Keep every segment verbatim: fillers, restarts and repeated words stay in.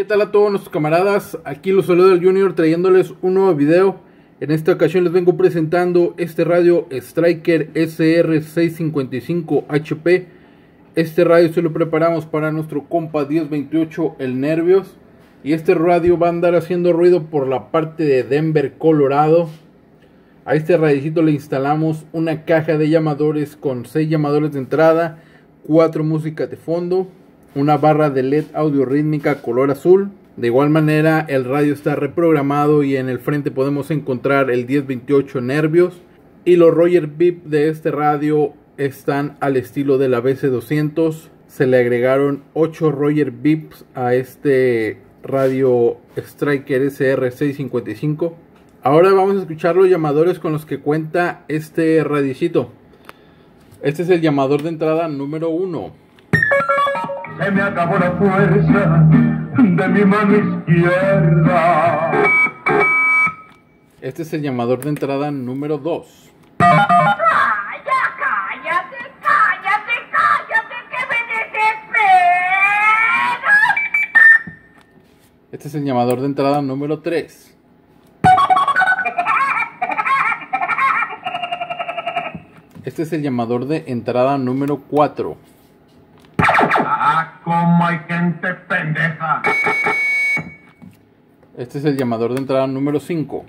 ¿Qué tal a todos nuestros camaradas? Aquí los saluda el Junior trayéndoles un nuevo video. En esta ocasión les vengo presentando este radio Striker S R seiscientos cincuenta y cinco H P. Este radio se lo preparamos para nuestro compa diez veintiocho, el Nervios. Y este radio va a andar haciendo ruido por la parte de Denver, Colorado. A este radiocito le instalamos una caja de llamadores con seis llamadores de entrada, cuatro músicas de fondo, una barra de L E D audio rítmica color azul. De igual manera el radio está reprogramado y en el frente podemos encontrar el diez veintiocho Nervios. Y los Roger Beep de este radio están al estilo de la B C doscientos. Se le agregaron ocho Roger Beeps a este radio Striker S R seiscientos cincuenta y cinco. Ahora vamos a escuchar los llamadores con los que cuenta este radiocito. Este es el llamador de entrada número uno. Se me acabó la fuerza de mi mano izquierda. Este es el llamador de entrada número dos. ¡Calla, cállate, cállate, cállate, que me desespero! Este es el llamador de entrada número tres. Este es el llamador de entrada número cuatro. Ah, cómo hay gente pendeja. Este es el llamador de entrada número cinco.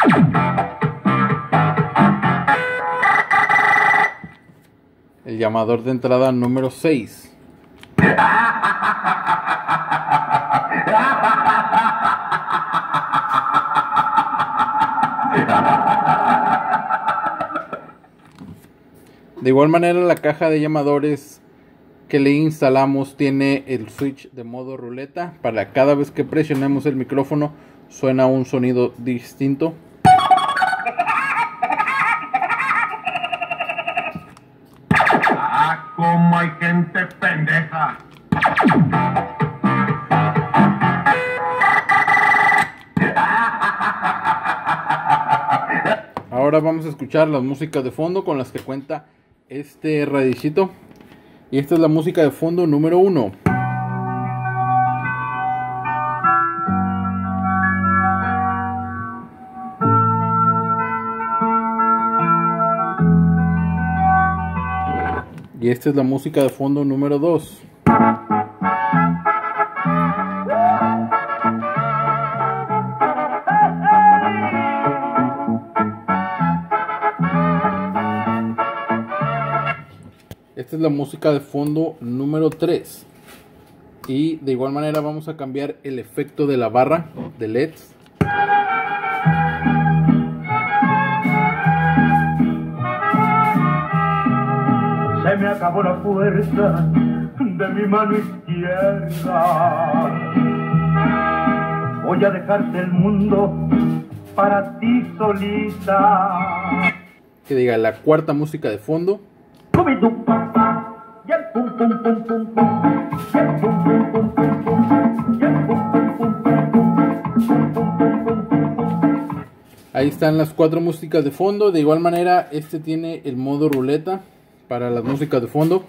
El llamador de entrada número seis. De igual manera la caja de llamadores que le instalamos tiene el switch de modo ruleta. Para cada vez que presionemos el micrófono suena un sonido distinto. Ah, cómo hay gente pendeja. Ahora vamos a escuchar las músicas de fondo con las que cuenta este radicito. Y esta es la música de fondo número uno. Y esta es la música de fondo número dos. Esta es la música de fondo número tres. Y de igual manera vamos a cambiar el efecto de la barra de L E Ds. Se me acabó la fuerza de mi mano izquierda. Voy a dejarte el mundo para ti solita. Que diga la cuarta música de fondo. Ahí están las cuatro músicas de fondo. De igual manera este tiene el modo ruleta para las músicas de fondo.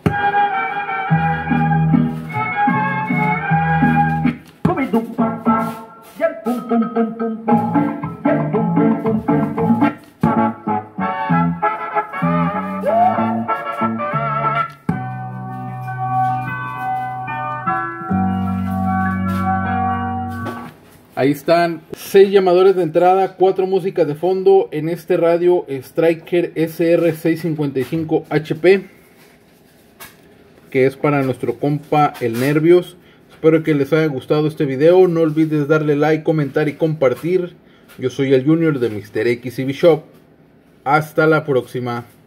Ahí están seis llamadores de entrada, cuatro músicas de fondo en este radio Striker S R seiscientos cincuenta y cinco H P, que es para nuestro compa el Nervios. Espero que les haya gustado este video. No olvides darle like, comentar y compartir. Yo soy el Junior de Mister X C B Shop. Hasta la próxima.